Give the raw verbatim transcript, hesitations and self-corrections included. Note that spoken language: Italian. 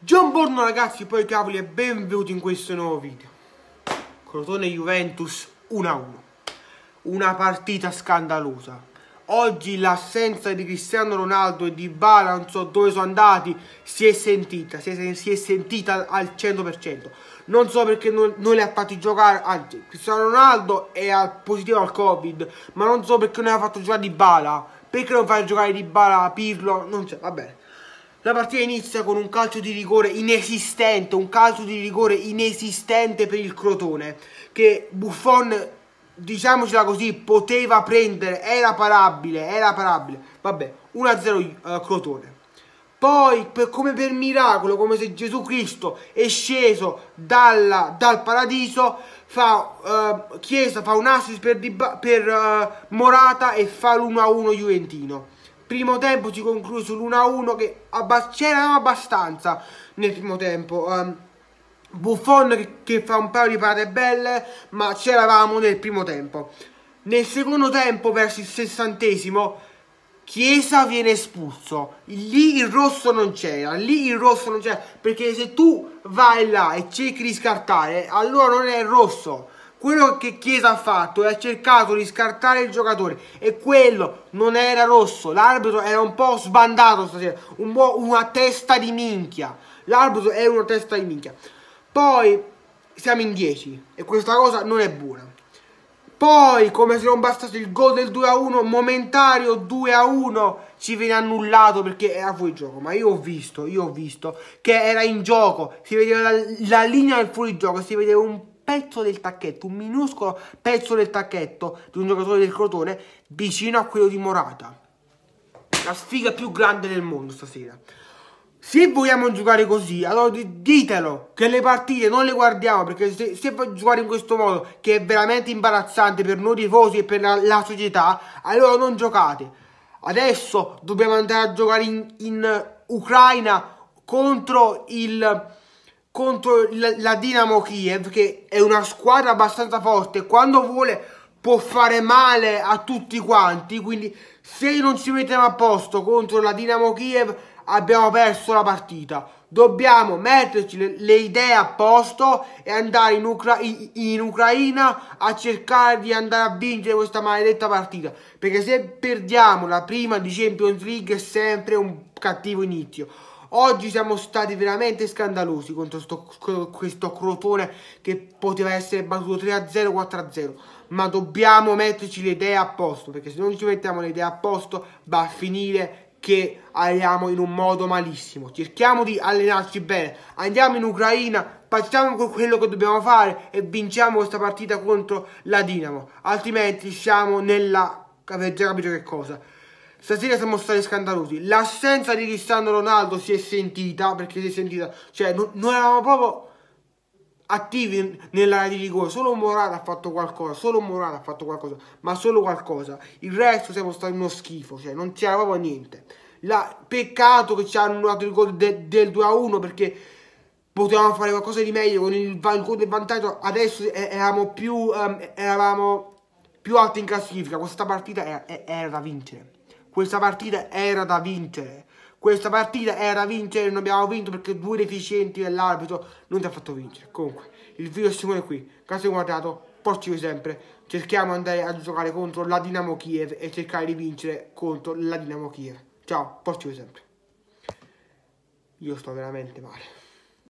Buongiorno ragazzi, poi cavoli e benvenuti in questo nuovo video. Crotone Juventus uno a uno. Una partita scandalosa. Oggi l'assenza di Cristiano Ronaldo e di Dybala, non so dove sono andati, si è sentita, si è, si è sentita al cento per cento. Non so perché non, non li ha fatti giocare, anzi Cristiano Ronaldo è al, positivo al Covid, ma non so perché non ha fatto giocare Dybala, perché non fai giocare Dybala, Pirlo, non so, va bene. La partita inizia con un calcio di rigore inesistente, un calcio di rigore inesistente per il Crotone, che Buffon, diciamocela così, poteva prendere, era parabile, era parabile. Vabbè, uno a zero uh, Crotone. Poi, per, come per miracolo, come se Gesù Cristo è sceso dalla, dal paradiso, fa, uh, Chiesa fa un assist per, per uh, Morata e fa l'uno a uno Juventino. Primo tempo si conclude sull'uno a uno che c'era abbastanza nel primo tempo. Um, Buffon che, che fa un paio di parate belle, ma c'eravamo nel primo tempo. Nel secondo tempo, verso il sessantesimo, Chiesa viene espulso. Lì il rosso non c'era, lì il rosso non c'era, perché se tu vai là e cerchi di scartare, allora non è il rosso. Quello che Chiesa ha fatto è ha cercato di scartare il giocatore e quello non era rosso. L'arbitro era un po' sbandato stasera, un po' una testa di minchia. L'arbitro è una testa di minchia. Poi siamo in dieci e questa cosa non è buona. Poi, come se non bastasse il gol del due a uno, momentario due a uno, ci viene annullato perché era fuori gioco. Ma io ho visto, io ho visto che era in gioco. Si vedeva la, la linea del fuorigioco, si vedeva un pezzo del tacchetto, un minuscolo pezzo del tacchetto di un giocatore del Crotone vicino a quello di Morata. La sfiga più grande del mondo stasera. Se vogliamo giocare così, allora ditelo che le partite non le guardiamo, perché se, se giocare in questo modo, che è veramente imbarazzante per noi tifosi e per la, la società, allora non giocate. Adesso dobbiamo andare a giocare in, in Ucraina contro il contro la, la Dinamo Kiev, che è una squadra abbastanza forte e quando vuole può fare male a tutti quanti. Quindi se non ci mettiamo a posto contro la Dinamo Kiev abbiamo perso la partita. Dobbiamo metterci le, le idee a posto e andare in, Ucra in, in Ucraina a cercare di andare a vincere questa maledetta partita, perché se perdiamo la prima di Champions League è sempre un cattivo inizio. Oggi siamo stati veramente scandalosi contro sto, questo Crotone che poteva essere battuto tre a zero, quattro a zero. Ma dobbiamo metterci le idee a posto, perché se non ci mettiamo le idee a posto va a finire che andiamo in un modo malissimo. Cerchiamo di allenarci bene, andiamo in Ucraina, facciamo quello che dobbiamo fare e vinciamo questa partita contro la Dinamo. Altrimenti siamo nella... avete già capito che cosa. Stasera siamo stati scandalosi. L'assenza di Cristiano Ronaldo si è sentita, perché si è sentita, cioè non, non eravamo proprio attivi nell'area di rigore. Solo Morata ha fatto qualcosa, solo Morata ha fatto qualcosa, ma solo qualcosa. Il resto siamo stati uno schifo, cioè non c'era proprio niente. La, peccato che ci hanno annullato il gol de, del due a uno, perché potevamo fare qualcosa di meglio con il, il gol del vantaggio. Adesso eravamo più, um, eravamo più alti in classifica. Questa partita era, era da vincere. Questa partita era da vincere. Questa partita era da vincere. Non abbiamo vinto perché due deficienti dell'arbitro non ti ha fatto vincere. Comunque, il video è sempre qui. Grazie per aver guardato. Portiamo sempre. Cerchiamo di andare a giocare contro la Dinamo Kiev e cercare di vincere contro la Dinamo Kiev. Ciao, portiamo sempre. Io sto veramente male.